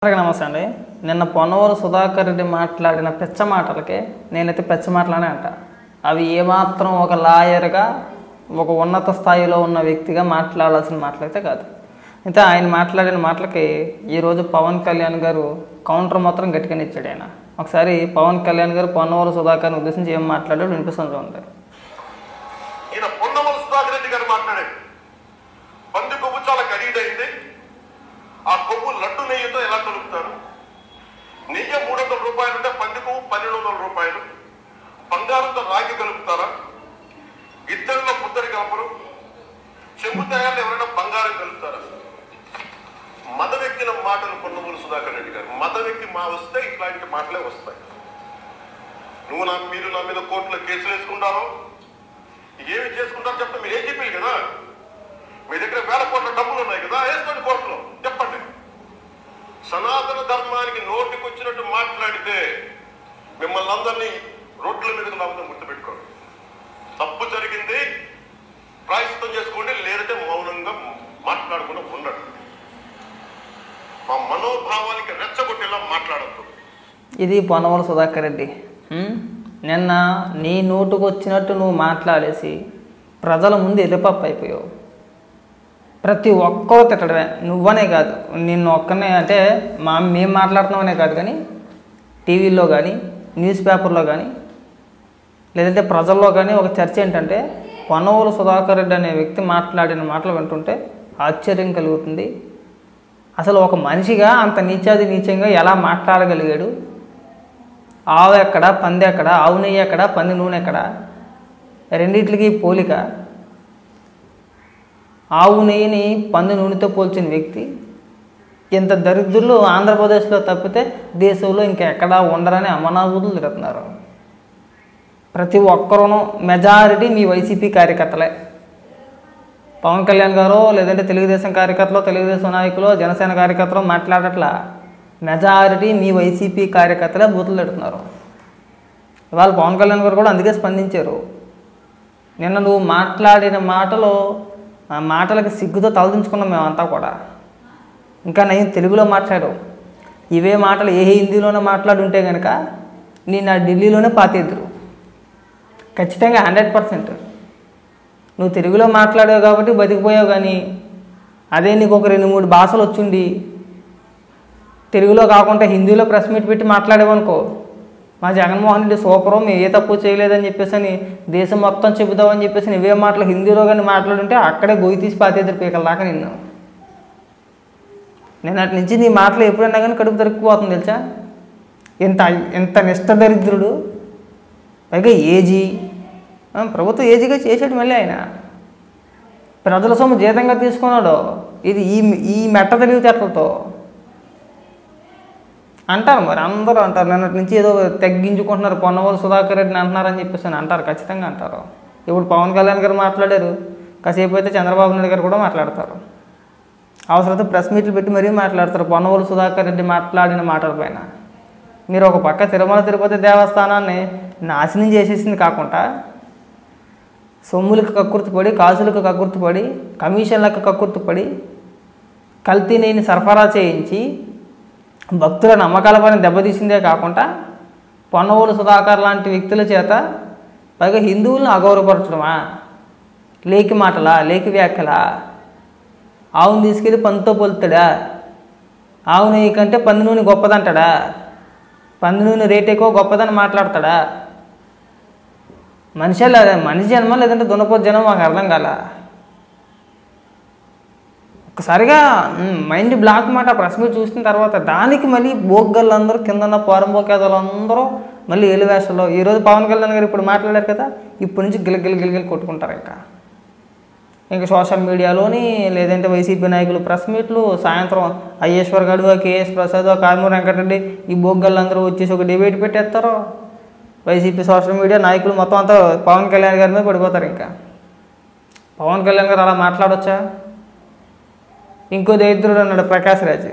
నమస్తే అండి. నిన్న పొన్నవోలు సుధాకర్ రెడ్డి మాట్లాడిన పెచ్చ మాటలకే నేనైతే పెచ్చ మాటలనే అంట. అవి ఏమాత్రం ఒక లాయర్గా ఒక ఉన్నత స్థాయిలో ఉన్న వ్యక్తిగా మాట్లాడాల్సిన మాటలైతే కాదు. అయితే ఆయన మాట్లాడిన మాటలకి ఈరోజు పవన్ కళ్యాణ్ గారు కౌంటర్ మాత్రం గట్టిగానే ఇచ్చాడు. ఆయన ఒకసారి పవన్ కళ్యాణ్ గారు పొన్నవోలు సుధాకర్ని ఉద్దేశించి ఏం మాట్లాడాడు వినిపిస్తుంది చూడండి. ఈయన పొన్నవోలు సుధాకర్ రెడ్డి గారు మాట్లాడాడు, పంది కొవ్వు చాలా ఖరీదైంది, ఆ కొవ్వు లడ్డు నెయ్యితో ఎలా కలుపుతారు? నెయ్యి 300 రూపాయలు ఉంటే పంది కొవ్వు 1200 రూపాయలు. బంగారంతో రాగి కలుపుతారా? ఇద్దరిలో పుద్దరి కలపరు. చెంబు తయారు ఎవరైనా బంగారం కలుపుతారా? మదవెక్కిన మాటలు పొన్నవోలు సుధాకర్ రెడ్డి గారు. మదవెక్కి వస్తే ఇట్లాంటి మాటలే వస్తాయి. మీరు నా మీద కోర్టులో కేసులు వేసుకుంటారో ఏమి చేసుకుంటారో చెప్తే మీరు ఏం చెప్పారు కదా, మీ దగ్గర వేల కోట్ల డబ్బులు ఉన్నాయి కదా, వేసుకోండి కోర్టులో చెప్పండి. సనాతన ధర్మానికి నోటికి వచ్చినట్టు మాట్లాడితే మిమ్మల్ని అందరినీ రోడ్ల మీదకి లాభం గుర్తుపెట్టుకోండి. తప్పు జరిగింది, ప్రాయశ్చిత్తం చేసుకోండి, లేదంటే మౌనంగా మాట్లాడకుండా ఉండండి. మా మనోభావానికి రెచ్చగొట్టేలా మాట్లాడద్దు. ఇది పొన్నవోలు సుధాకర్ రెడ్డి. నిన్న నీ నోటుకు వచ్చినట్టు నువ్వు మాట్లాడేసి ప్రజల ముందు ఎర్రపప్పు అయిపోయావు. ప్రతి ఒక్కరూ తిట్టడమే, నువ్వనే కాదు, నిన్ను ఒక్కనే అంటే మేము మాట్లాడుతున్నామనే కాదు, కానీ టీవీలో కానీ న్యూస్ పేపర్లో కానీ లేదంటే ప్రజల్లో కానీ ఒక చర్చ ఏంటంటే పొన్నవోలు సుధాకర్ రెడ్డి అనే వ్యక్తి మాట్లాడిన మాటలు వింటుంటే ఆశ్చర్యం కలుగుతుంది. అసలు ఒక మనిషిగా అంత నీచంగా ఎలా మాట్లాడగలిగాడు? ఆవు ఎక్కడ, పంది ఎక్కడ, ఆవు నెయ్యి ఎక్కడ, పంది నూనె ఎక్కడ? రెండిట్లకి పోలిక. ఆవు నెయ్యిని పంది నూనెతో పోల్చిన వ్యక్తి ఇంత దరిద్రులు ఆంధ్రప్రదేశ్లో తప్పితే దేశంలో ఇంకెక్కడా ఉండరని అమనాభూతులు తిరుగుతున్నారు. ప్రతి ఒక్కరూనూ మెజారిటీ మీ వైసీపీ కార్యకర్తలే. పవన్ కళ్యాణ్ గారు లేదంటే తెలుగుదేశం కార్యకర్తలు, తెలుగుదేశం నాయకులు, జనసేన కార్యకర్తలు మాట్లాడట్లా. మెజారిటీ మీ వైసీపీ కార్యకర్తలే బూతులు తిడుతున్నారు. ఇవాళ పవన్ కళ్యాణ్ గారు కూడా అందుకే స్పందించారు. నిన్న నువ్వు మాట్లాడిన మాటలు, ఆ మాటలకి సిగ్గుతో తలదించుకున్నాం మేమంతా కూడా. ఇంకా నేను తెలుగులో మాట్లాడావు. ఇవే మాటలు ఏ హిందీలోనే మాట్లాడుంటే కనుక నేను ఆ ఢిల్లీలోనే పాతేద్దరు ఖచ్చితంగా 100%. నువ్వు తెలుగులో మాట్లాడావు కాబట్టి బతికిపోయావు. కానీ అదే నీకు ఒక 2-3 భాషలు వచ్చుండి తెలుగులో కాకుండా హిందీలో ప్రెస్ మీట్ పెట్టి మాట్లాడేవనుకో, మా జగన్మోహన్ రెడ్డి సూపరు, మేము ఏ తప్పు చేయలేదని చెప్పేసి అని దేశం మొత్తం చెబుతామని చెప్పేసి ఇవే మాటలు హిందీలో కానీ మాట్లాడుంటే అక్కడే గొయ్యి తీసి పాతేద్దరు పీకల దాకా నిన్ను. నేను అటు నుంచి నీ మాటలు ఎప్పుడైనా కానీ కడుపు తరుక్కుపోతుంది తెలుసా. ఎంత నిష్ఠ దరిద్రుడు. పైగా ఏజీ ప్రభుత్వం ఏజీగా చేసాడు. మళ్ళీ ఆయన ప్రజల సొమ్ము జీతంగా తీసుకున్నాడు. ఇది ఈ మెట్ట తెలివితేటలతో అంటారు. మరి అందరూ అంటారు, నిన్నటి నుంచి ఏదో తగ్గించుకుంటున్నారు, పొన్నవోలు సుధాకర్ రెడ్డిని అంటున్నారని చెప్పేసి అని అంటారు. ఖచ్చితంగా అంటారు. ఇప్పుడు పవన్ కళ్యాణ్ గారు మాట్లాడారు, కాసేపు అయితే చంద్రబాబు నాయుడు గారు కూడా మాట్లాడతారు. అవసరమైతే ప్రెస్ మీట్లు పెట్టి మరీ మాట్లాడతారు పొన్నవోలు సుధాకర్ రెడ్డి మాట్లాడిన మాటలపైన. మీరు ఒక పక్క తిరుమల తిరుపతి దేవస్థానాన్ని నాశనం చేసేసింది కాకుండా సొమ్ములకు కక్కుర్తిపడి, కాసులకు కక్కుర్తిపడి, కమిషన్లకు కక్కుర్తిపడి, కల్తీ నెయ్యిని సరఫరా చేయించి భక్తుల నమ్మకాలపైన దెబ్బతీసిందే కాకుండా పొన్నవోలు సుధాకర్ లాంటి వ్యక్తుల చేత పైగా హిందువులను అగౌరవపరచడమా? లేకి మాటలా, లేకి వ్యాఖ్యలా? ఆవును తీసుకెళ్ళి పందితో పోలుతాడా? ఆవు నెయ్యి కంటే పంది నూనె గొప్పదంటాడా? పంది నూనె రేట్ ఎక్కువ గొప్పదని మాట్లాడతాడా? మనిషి జన్మ లేదంటే దున్నపోతు జనం మాకు అర్థం కాల. ఒక్కసారిగా మైండ్ బ్లాక్ మాట ప్రెస్ మీట్ చూసిన తర్వాత దానికి మళ్ళీ బోగ్గళ్ళందరూ కిందన్న పోరంబోకేదలందరూ మళ్ళీ ఏలువేషలో. ఈరోజు పవన్ కళ్యాణ్ గారు ఇప్పుడు మాట్లాడారు కదా, ఇప్పటి నుంచి గిలగిలి కొట్టుకుంటారు. ఇంకా సోషల్ మీడియాలోని లేదంటే వైసీపీ నాయకులు ప్రెస్ మీట్లు, సాయంత్రం అయ్యేశ్వర్ గడువ, కేఎస్ ప్రసాద్, కారుమూరి వెంకటరెడ్డి ఈ బోగ్గళ్ళందరూ వచ్చేసి ఒక డిబేట్ పెట్టేస్తారు. వైసీపీ సోషల్ మీడియా నాయకులు మొత్తం అంతా పవన్ కళ్యాణ్ గారి మీద పడిపోతారు. ఇంకా పవన్ కళ్యాణ్ గారు అలా మాట్లాడొచ్చా? ఇంకో దరిద్రుడు అన్నాడు ప్రకాష్ రాజ్.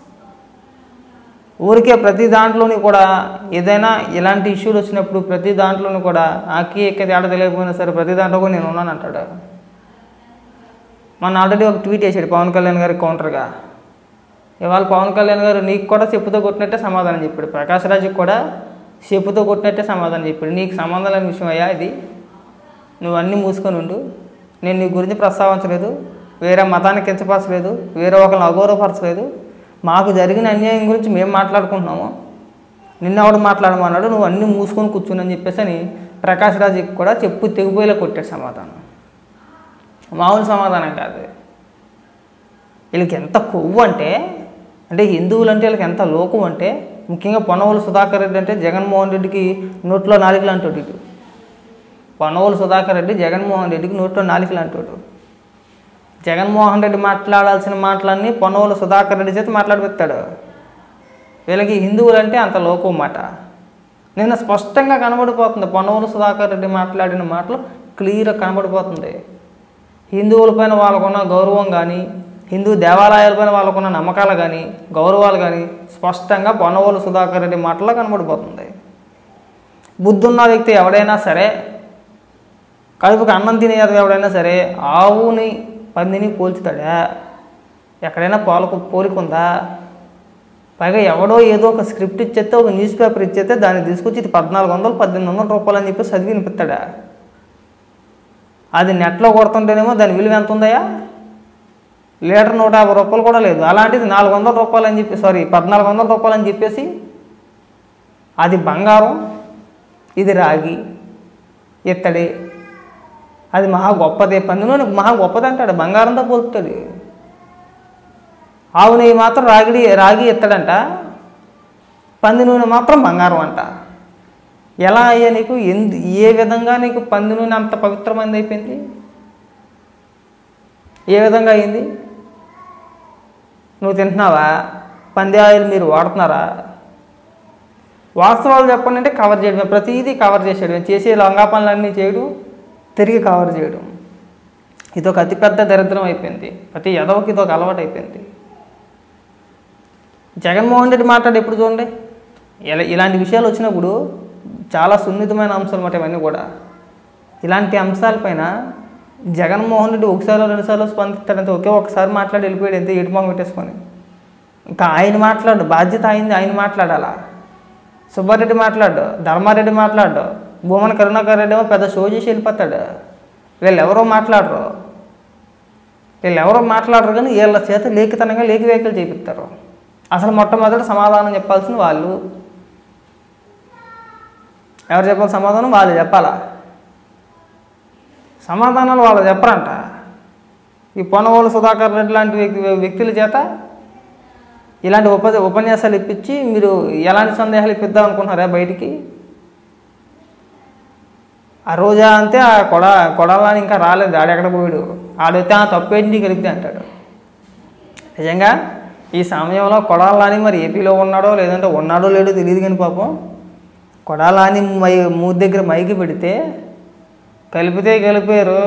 ఊరికే ప్రతి దాంట్లోని కూడా ఏదైనా ఇలాంటి ఇష్యూలు వచ్చినప్పుడు ప్రతి దాంట్లోనూ కూడా ఆకి ఎక్కేది ఆడ తెలియకపోయినా సరే ప్రతి దాంట్లో కూడా నేను ఉన్నాను అంటాడు. మన ఆల్రెడీ ఒక ట్వీట్ చేశాడు పవన్ కళ్యాణ్ గారికి కౌంటర్గా. ఇవాళ పవన్ కళ్యాణ్ గారు నీకు కూడా చెప్పుతో కొట్టినట్టే సమాధానం చెప్పాడు, ప్రకాష్ రాజుకి కూడా చెప్పుతో కొట్టినట్టే సమాధానం చెప్పాడు. నీకు సంబంధం లేని విషయం అయ్యా ఇది, నువ్వు అన్నీ మూసుకొని ఉండు, నేను నీ గురించి ప్రస్తావించలేదు, వేరే మతాన్ని కించపరచలేదు, వేరే ఒకరిని అగౌరవపరచలేదు, మాకు జరిగిన అన్యాయం గురించి మేము మాట్లాడుకుంటున్నాము, నిన్నెవడు మాట్లాడమన్నాడు, నువ్వు అన్నీ మూసుకొని కూర్చుని చెప్పేసి అని ప్రకాష్ రాజుకి కూడా చెప్పు తెగిపోయేలా కొట్టాడు సమాధానం. మామూలు సమాధానం కాదు. వీళ్ళకి ఎంత కొవ్వు అంటే హిందువులు అంటే వీళ్ళకి ఎంత లోకం అంటే, ముఖ్యంగా పొన్నవోలు సుధాకర్ రెడ్డి అంటే జగన్మోహన్ రెడ్డికి నోట్లో నాలుకలు అంటాడు. ఇటు పొన్నవోలు సుధాకర్ రెడ్డి జగన్మోహన్ రెడ్డికి నోట్లో నాలుకలు అంటాడు. జగన్మోహన్ రెడ్డి మాట్లాడాల్సిన మాటలన్నీ పొన్నవోలు సుధాకర్ రెడ్డి చేత మాట్లాడిపెడతాడు. వీళ్ళకి హిందువులు అంటే అంత లోకం మాట. నిన్న స్పష్టంగా కనబడిపోతుంది, పొన్నవోలు సుధాకర్ రెడ్డి మాట్లాడిన మాటలు క్లియర్గా కనబడిపోతుంది. హిందువులపైన వాళ్ళకున్న గౌరవం కానీ, హిందూ దేవాలయాలపైన వాళ్ళకున్న నమ్మకాలు కానీ, గౌరవాలు కానీ స్పష్టంగా పొన్నవోలు సుధాకర్ రెడ్డి మాటల్లో కనబడిపోతుంది. బుద్ధున్న వ్యక్తి ఎవడైనా సరే, కడుపుకి అన్నం తినే ఎవడైనా సరే ఆవుని పందిని పోల్చుతాడా? ఎక్కడైనా పోలికుందా? పైగా ఎవడో ఏదో ఒక స్క్రిప్ట్ ఇచ్చేస్తే, ఒక న్యూస్ పేపర్ ఇచ్చేస్తే దాన్ని తీసుకొచ్చి ఇది 1400 1800 రూపాయలు అని చెప్పి చదివి వినిపిస్తాడా? అది నెట్లో కొడుతుంటేనేమో దాని విలువ ఎంత ఉందయా? లీటర్ 150 రూపాయలు కూడా లేదు. అలాంటిది 400 రూపాయలు అని చెప్పి 1400 రూపాయలు అని చెప్పేసి అది బంగారం, ఇది రాగి, ఇత్తడి, అది మహా గొప్పదే, పందినూనె మహా గొప్పది అంటాడు, బంగారంతో పోలుతాడు. ఆవు నెయ్యి మాత్రం రాగి ఇత్తడంట, పంది నూనె మాత్రం బంగారం అంట. ఎలా అయ్యా నీకు? ఏ విధంగా నీకు పంది నూనె అంత పవిత్రమైనది అయిపోయింది? ఏ విధంగా అయింది? నువ్వు తింటున్నావా? పంది ఆయిల్ మీరు వాడుతున్నారా? వాస్తవాలు చెప్పండి అంటే కవర్ చేయడమే, ప్రతిదీ కవర్ చేసేయడం, చేసే లంగా పనులన్నీ చేయడం, తిరిగి కవర్ చేయడం. ఇదొక అతిపెద్ద దరిద్రం అయిపోయింది. ప్రతి ఎదవకి ఇదొక అలవాటు అయిపోయింది. జగన్మోహన్ రెడ్డి మాట్లాడి ఎప్పుడు చూడండి, ఇలాంటి విషయాలు వచ్చినప్పుడు చాలా సున్నితమైన అంశాలు అన్నమాట ఇవన్నీ కూడా. ఇలాంటి అంశాలపైన జగన్మోహన్ రెడ్డి ఒకసారి 2 సార్లు స్పందిస్తాడంటే, ఒకసారి మాట్లాడి వెళ్ళిపోయాడు అంతే, ఏడుమొహం పెట్టేసుకొని. ఇంకా ఆయన మాట్లాడు, బాధ్యత ఆయన మాట్లాడాలా. సుబ్బారెడ్డి మాట్లాడు, ధర్మారెడ్డి మాట్లాడు, భూమన కరుణాకర్ రెడ్డి ఏమో పెద్ద షో చేసి వెళ్ళిపోతాడు. వీళ్ళెవరో మాట్లాడరు కానీ వీళ్ళ చేత లేఖితనంగా లేఖి వ్యాఖ్యలు చేపిస్తారు. అసలు మొట్టమొదటి సమాధానం చెప్పాల్సిన వాళ్ళు. ఎవరు చెప్పాలి సమాధానం? వాళ్ళు చెప్పాలా? సమాధానాలు వాళ్ళు చెప్పరంట. ఈ పొన్నవోలు సుధాకర్ రెడ్డి లాంటి వ్యక్తుల చేత ఇలాంటి ఉపన్యాసాలు ఇప్పించి మీరు ఎలాంటి సందేహాలు ఇప్పిద్దాం అనుకుంటున్నారా బయటికి? ఆ రోజా అంతే, ఆ కొడాలని ఇంకా రాలేదు, ఆడెక్కడ పోయాడు, ఆడైతే ఆ తప్పేంటి కలిపితే అంటాడు. నిజంగా ఈ సమయంలో కొడాలని మరి ఏపీలో ఉన్నాడో లేదంటే ఉన్నాడో లేడో తెలియదు కానీ పాపం కొడాలని మూతి దగ్గర మైకి పెడితే కలిపారు.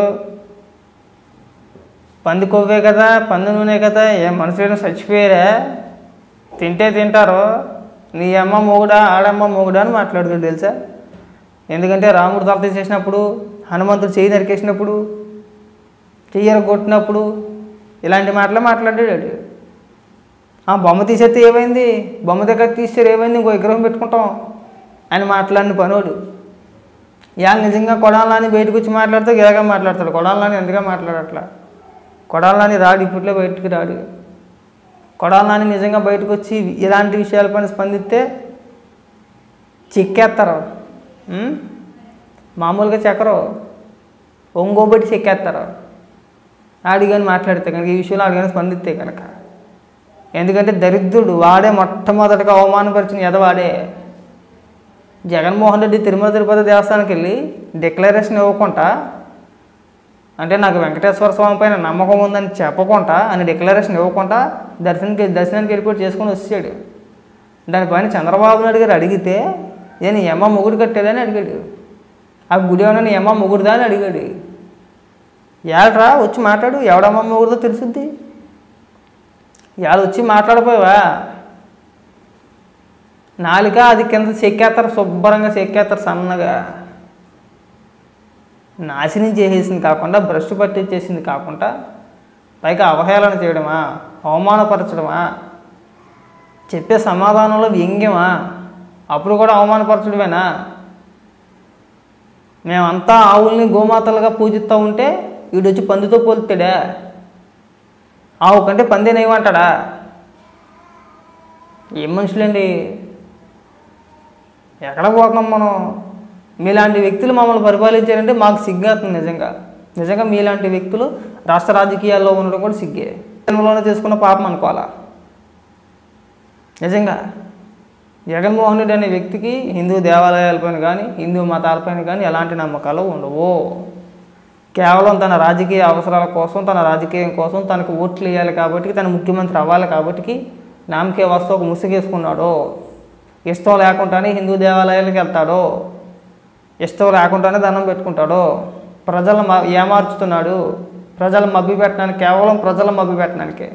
పంది కొవ్వే కదా, పంది నూనె కదా, ఏ మనుషులైనా చచ్చిపోయారా, తింటే తింటారు, నీ అమ్మ మొగుడా ఆడమ్మ మొగుడా అని మాట్లాడుతాడు తెలుసా. ఎందుకంటే రాముడు తల తీసేసినప్పుడు, హనుమంతుడు చెయ్యి నరికేసినప్పుడు, చెయ్యర కొట్టినప్పుడు ఇలాంటి మాటలే మాట్లాడాడు. బొమ్మ తీసేస్తే ఏమైంది, బొమ్మ దగ్గర తీసేస్తే ఏమైంది, ఇంకో విగ్రహం పెట్టుకుంటాం అని మాట్లాడిన పనోడు. ఇవాళ నిజంగా కొడాలని బయటకు వచ్చి మాట్లాడితే గిరగా మాట్లాడతాడు. కొడాలని ఎందుగా మాట్లాడట్లా? కొడాలని రాడు, ఇప్పట్లో బయటకు రాడు. కొడాలని నిజంగా బయటకు వచ్చి ఇలాంటి విషయాలపైన స్పందిస్తే చెక్కేస్తారు. మామూలుగా చెక్కరు, ఒంగోబెట్టి చెక్కేస్తారు ఆడిగాని మాట్లాడితే కనుక, ఈ విషయంలో ఆడిగాని స్పందిస్తే కనుక. ఎందుకంటే దరిద్రుడు వాడే, మొట్టమొదటిగా అవమానపరిచిన ఎదవాడే. జగన్మోహన్ రెడ్డి తిరుమల తిరుపతి దేవస్థానానికి వెళ్ళి డిక్లరేషన్ ఇవ్వకుండా, అంటే నాకు వెంకటేశ్వర స్వామి పైన నమ్మకం ఉందని చెప్పకుండా, అని డిక్లరేషన్ ఇవ్వకుండా దర్శనానికి వెళ్ళిపోయి చేసుకొని వచ్చాడు. దానిపైన చంద్రబాబు నాయుడు గారు అడిగితే నీ అమ్మ మొగుడు కట్టేదని అడిగాడు. ఆ గుడి ఏమన్నా నీ అమ్మ మొగుడుదా అని అడిగాడు. ఏళ్ళరా వచ్చి మాట్లాడు, ఎవడమ్మ మొగుడుదో తెలుసుద్ది. ఇవాళ వచ్చి మాట్లాడిపోయావా? నాలుక అది కింద చెక్కేస్తారు, శుభ్రంగా చెక్కేస్తారు సన్నగా. నాశనం చేసేసింది కాకుండా, భ్రష్టు పట్టించేసింది కాకుండా, పైగా అవహేళన చేయడమా, అవమానపరచడమా, చెప్పే సమాధానంలో వ్యంగ్యమా? అప్పుడు కూడా అవమానపరచుడువేనా? మేమంతా ఆవుల్ని గోమాతలుగా పూజిస్తూ ఉంటే వీడొచ్చి పందితో పోలుతాడా? ఆవు కంటే పందేనేమంటాడా? ఏం మనుషులండి, ఎక్కడ పోతున్నాం మనం? మీలాంటి వ్యక్తులు మమ్మల్ని పరిపాలించారంటే మాకు సిగ్గేస్తుంది. నిజంగా మీలాంటి వ్యక్తులు రాష్ట్ర రాజకీయాల్లో ఉండడం కూడా సిగ్గే. జన్మలోనే చేసుకున్న పాపం అనుకోవాలా. నిజంగా జగన్మోహన్ రెడ్డి అనే వ్యక్తికి హిందూ దేవాలయాలపైన కానీ హిందూ మతాలపైన కానీ ఎలాంటి నమ్మకాలు ఉండవు. కేవలం తన రాజకీయ అవసరాల కోసం, తన రాజకీయం కోసం, తనకు ఓట్లు వేయాలి కాబట్టి, తన ముఖ్యమంత్రి అవ్వాలి కాబట్టి నామకే వస్తూ ఒక ముసుగేసుకున్నాడు. ఇష్టం లేకుండానే హిందూ దేవాలయాలకు వెళ్తాడు, ఇష్టం లేకుండానే దండం పెట్టుకుంటాడు, ప్రజలను ఏమార్చుతున్నాడు. ప్రజలు మభ్య పెట్టడానికి, కేవలం ప్రజలను మభ్య పెట్టడానికే.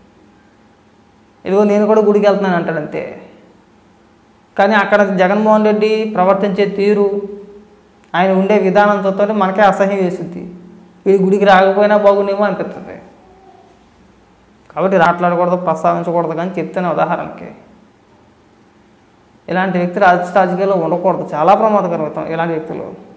ఇదిగో నేను కూడా గుడికి వెళ్తున్నాను అంటాడు అంతే. కానీ అక్కడ జగన్మోహన్ రెడ్డి ప్రవర్తించే తీరు, ఆయన ఉండే విధానం చూస్తుంటే మనకే అసహ్యం వేస్తుంది. వీడి గుడికి రాకపోయినా బాగుండేమో అనిపిస్తుంది. కాబట్టి మాట్లాడకూడదు, ప్రస్తావించకూడదు కానీ చెప్తాను ఉదాహరణకి. ఇలాంటి వ్యక్తులు రాజకీయాల్లో ఉండకూడదు, చాలా ప్రమాదకరం ఇలాంటి వ్యక్తులు.